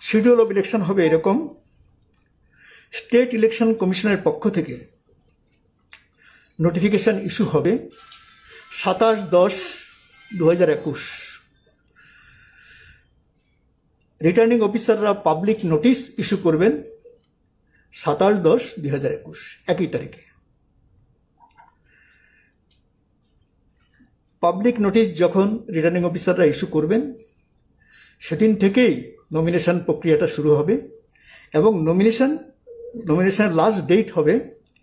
Schedule of election হবে এরকম। State election কমিশনের পক্ষ থেকে নোটিফিকেশন ইস্যু হবে 27/10/2021। রিটার্নিং অফিসাররা পাবলিক নোটিশ ইস্যু করবেন 27/10/2021 একই তারিখে। পাবলিক নোটিশ যখন রিটার্নিং অফিসাররা ইস্যু করবেন সেদিন থেকেই নমিনেশন প্রক্রিয়াটা শুরু হবে এবং নমিনেশন লাস্ট ডেট হবে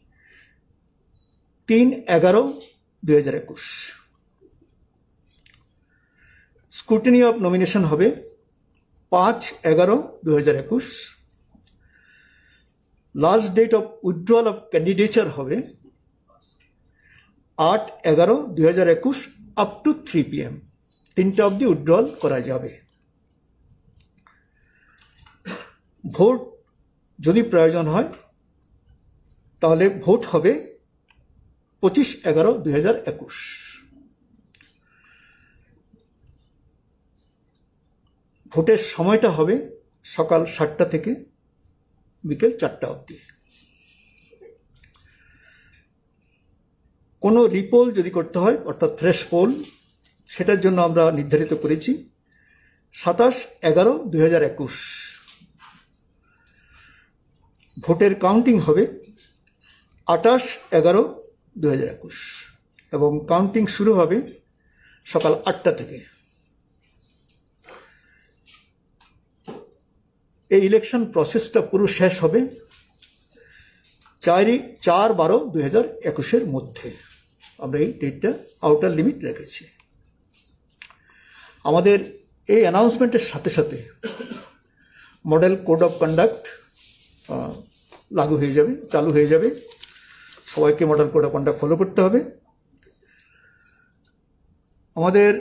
3/11/2021। স্ক্রুটিনি অফ নমিনেশন হবে 5/11/2021। Last date of withdrawal of candidature হবে 8/11/2021 আপ টু 3 PM। 3টা অবধি উইথড্রয়াল করা যাবে। ভোট যদি প্রয়োজন হয় তাহলে ভোট হবে 25/11/2021। ভোটের সময়টা হবে সকাল 7টা থেকে বিকেল 4টা অবধি। কোনো রিপোল যদি করতে হয় অর্থাৎ ফ্রেশ পোল, সেটার জন্য আমরা নির্ধারিত করেছি 27/11/2021। ভোটের কাউন্টিং হবে 28/11/2021 এবং কাউন্টিং শুরু হবে সকাল 8টা থেকে। এই ইলেকশন প্রসেসটা পুরো শেষ হবে 4/12/2021 মধ্যে। আমরা এই ডেটটা আউটার লিমিট রেখেছি। আমাদের এই অ্যানাউন্সমেন্টের সাথে সাথে মডেল কোড অফ কন্ডাক্ট চালু হয়ে যাবে। সবাইকে model code of conduct follow করতে হবে। আমাদের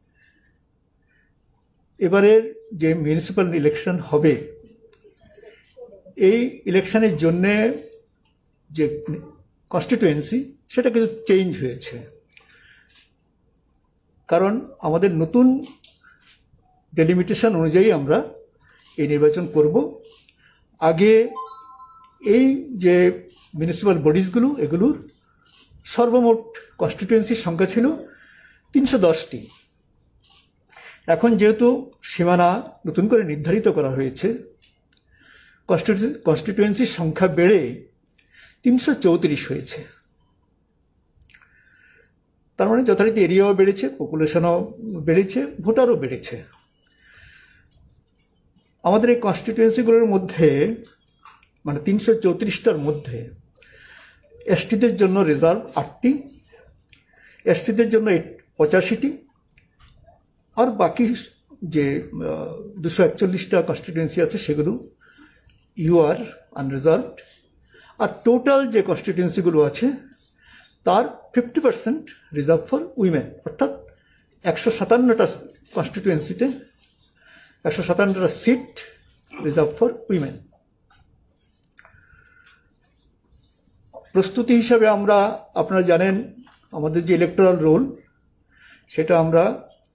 এবারের যে মিউনিসিপ্যাল ইলেকশন হবে, এই ইলেকশনের জন্যে যে কনস্টিটুয়েন্সি সেটা কিছু চেঞ্জ হয়েছে, কারণ আমাদের নতুন ডেলিমিটেশন অনুযায়ী আমরা এই নির্বাচন করব। আগে এই যে মিউনিসিপ্যাল বডিজগুলো, এগুলোর সর্বমোট কনস্টিটুয়েন্সির সংখ্যা ছিল 310টি। এখন যেহেতু সীমানা নতুন করে নির্ধারিত করা হয়েছে, কনস্টিটুয়েন্সির সংখ্যা বেড়ে 334 হয়েছে। তার মানে যথারীতি এরিয়াও বেড়েছে, পপুলেশনও বেড়েছে, ভোটারও বেড়েছে। আমাদের এই কনস্টিটুয়েন্সিগুলোর মধ্যে মানে 334টার মধ্যে এসটিদের জন্য রিজার্ভ 8টি, এসসিদের জন্য 85টি, আর বাকি যে 241টা কনস্টিটুয়েন্সি আছে সেগুলো ইউআর আনরিজার্ভড। আর টোটাল যে কনস্টিটুয়েন্সিগুলো আছে তার 50% রিজার্ভ ফর উইমেন, অর্থাৎ 157টা কনস্টিটুয়েন্সিতে 157টা সিট রিজার্ভ ফর উইমেন। প্রস্তুতি হিসাবে আমরা, আপনারা জানেন আমাদের যে ইলেকটোরাল রোল সেটা আমরা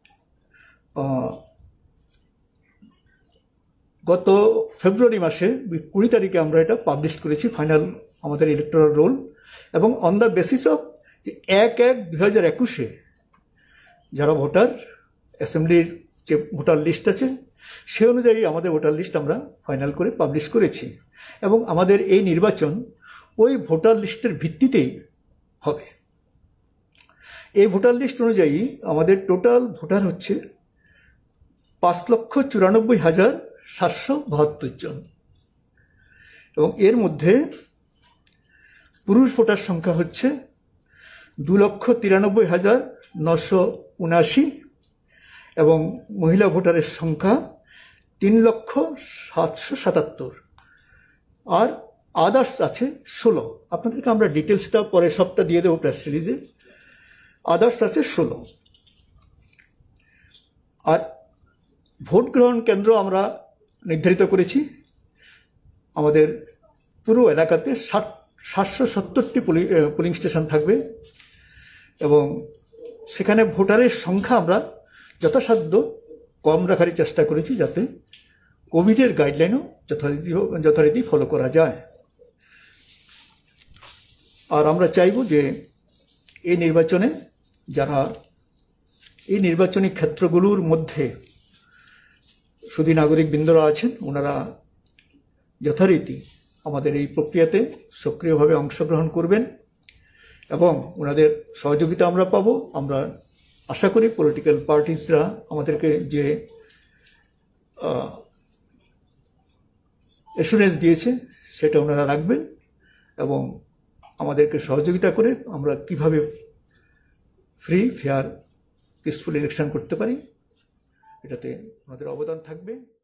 গত ফেব্রুয়ারি মাসে 20 তারিখে আমরা এটা পাবলিশ করেছি, ফাইনাল আমাদের ইলেকটোরাল রোল। এবং অন দ্য বেসিস অফ 1/1/2021 যারা ভোটার, অ্যাসেম্বলির যে ভোটার লিস্ট আছে সে অনুযায়ী আমাদের ভোটার লিস্ট আমরা ফাইনাল করে পাবলিশ করেছি। এবং আমাদের এই নির্বাচন ওই ভোটার লিস্টের ভিত্তিতেই হবে। এই ভোটার লিস্ট অনুযায়ী আমাদের টোটাল ভোটার হচ্ছে 5,94,772 জন এবং এর মধ্যে পুরুষ ভোটার সংখ্যা হচ্ছে 2,93,979 এবং মহিলা ভোটারের সংখ্যা 3,0777। আর আদার্স আছে 16। আপনাদেরকে আমরা ডিটেলসটা পরে সবটা দিয়ে দেবো প্রেস রিলিজে। আদার্স আছে 16। আর ভোট গ্রহণ কেন্দ্র আমরা নির্ধারিত করেছি আমাদের পুরো এলাকাতে 770টি পোলিং স্টেশন থাকবে এবং সেখানে ভোটারের সংখ্যা আমরা যথাসাধ্য কম রাখারই চেষ্টা করেছি, যাতে কোভিডের গাইডলাইনও যথারীতি ফলো করা যায়। আর আমরা চাইব যে এই নির্বাচনে যারা এই নির্বাচনী ক্ষেত্রগুলোর মধ্যে শুধু নাগরিকবৃন্দরা আছেন, ওনারা যথারীতি আমাদের এই প্রক্রিয়াতে সক্রিয়ভাবে অংশগ্রহণ করবেন এবং ওনাদের সহযোগিতা আমরা পাব। আমরা আশা করি পলিটিক্যাল পার্টিসরা আমাদেরকে যে অ্যাসুরেন্স দিয়েছে সেটা ওনারা রাখবেন এবং আমাদেরকে সহযোগিতা করে আমরা কিভাবে ফ্রি, ফেয়ার, পিসফুল ইলেকশন করতে পারি এটাতে আমাদের অবদান থাকবে।